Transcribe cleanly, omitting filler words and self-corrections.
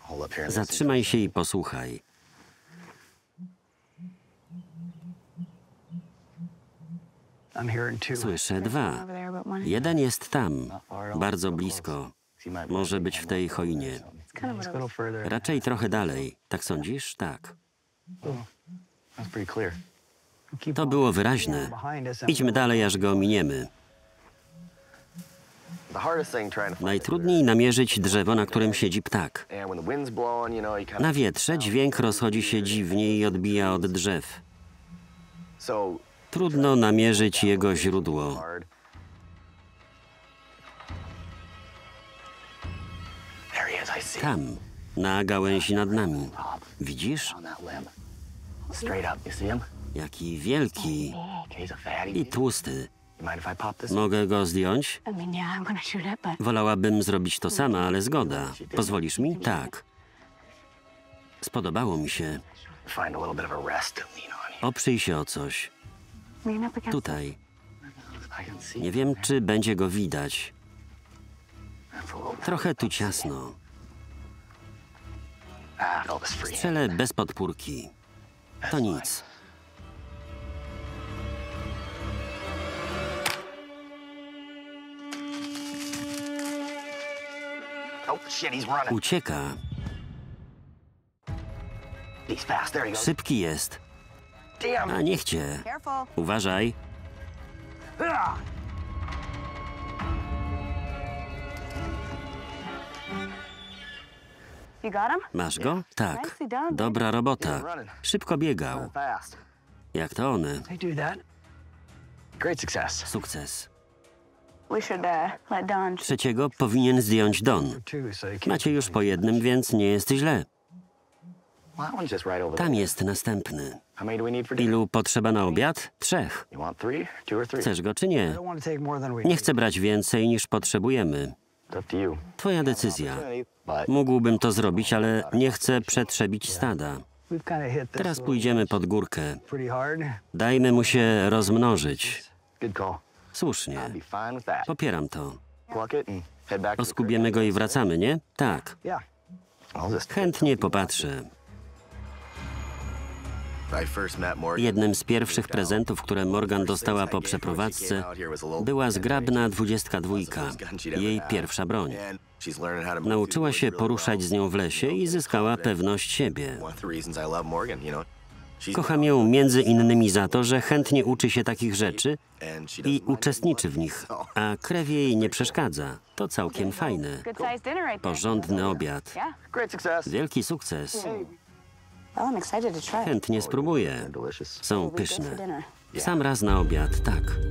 Zatrzymaj się i posłuchaj. Słyszę dwa. Jeden jest tam, bardzo blisko. Może być w tej choinie. Raczej trochę dalej. Tak sądzisz? Tak. To było wyraźne. Idźmy dalej, aż go ominiemy. Najtrudniej namierzyć drzewo, na którym siedzi ptak. Na wietrze dźwięk rozchodzi się dziwnie i odbija od drzew. Trudno namierzyć jego źródło. Tam, na gałęzi nad nami. Widzisz? Jaki wielki i tłusty. Mogę go zdjąć? Wolałabym zrobić to sama, ale zgoda. Pozwolisz mi? Tak. Spodobało mi się. Oprzyj się o coś. Tutaj. Nie wiem, czy będzie go widać. Trochę tu ciasno. Strzelę bez podpórki. To nic. Ucieka. Szybki jest. A niech cię. Uważaj. Masz go? Tak. Dobra robota. Szybko biegał. Jak to one. Sukces. Trzeciego powinien zdjąć Don. Macie już po jednym, więc nie jest źle. Tam jest następny. Ilu potrzeba na obiad? 3. Chcesz go czy nie? Nie chcę brać więcej niż potrzebujemy. Twoja decyzja. Mógłbym to zrobić, ale nie chcę przetrzebić stada. Teraz pójdziemy pod górkę. Dajmy mu się rozmnożyć. Słusznie. Popieram to. Oskubiemy go i wracamy, nie? Tak. Chętnie popatrzę. Jednym z pierwszych prezentów, które Morgan dostała po przeprowadzce, była zgrabna 22, jej pierwsza broń. Nauczyła się poruszać z nią w lesie i zyskała pewność siebie. Kocham ją między innymi za to, że chętnie uczy się takich rzeczy i uczestniczy w nich, a krew jej nie przeszkadza. To całkiem fajne. Porządny obiad. Wielki sukces. Chętnie spróbuję. Są pyszne. Sam raz na obiad, tak.